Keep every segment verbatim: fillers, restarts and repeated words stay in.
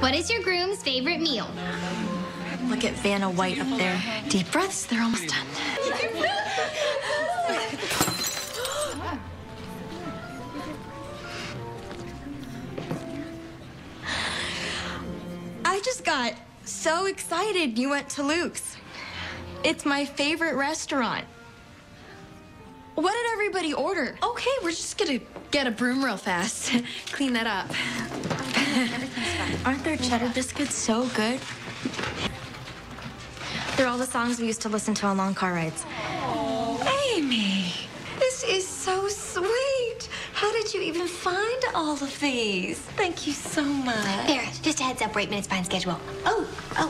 What is your groom's favorite meal? Look at Vanna White up there. Deep breaths, they're almost done. I just got so excited you went to Luke's. It's my favorite restaurant. What did everybody order? Okay, we're just gonna get a broom real fast. Clean that up. Everything's fine. Aren't their cheddar biscuits so good? They're all the songs we used to listen to on long car rides. Amy, this is so sweet. How did you even find all of these? Thank you so much. There, just a heads up, we're eight minutes behind schedule. Oh, oh.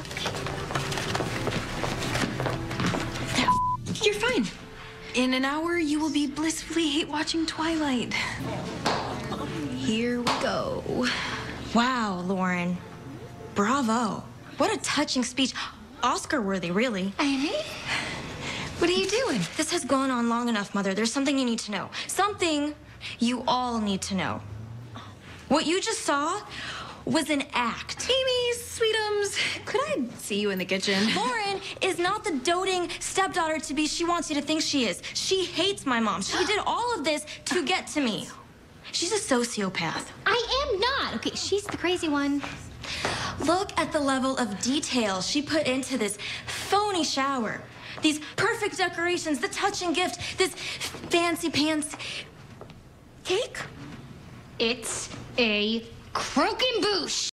You're fine. In an hour, you will be blissfully hate watching Twilight. Here we go. Wow, Lauren. Bravo. What a touching speech. Oscar-worthy, really. Amy? What are you doing? This has gone on long enough, Mother. There's something you need to know. Something you all need to know. What you just saw was an act. Amy, sweetums, could I see you in the kitchen? Lauren is not the doting stepdaughter to be she wants you to think she is. She hates my mom. She did all of this to get to me. She's a sociopath. I am not. Okay, she's the crazy one. Look at the level of detail she put into this phony shower. These perfect decorations, the touching gift, this fancy pants cake. It's a croquembouche.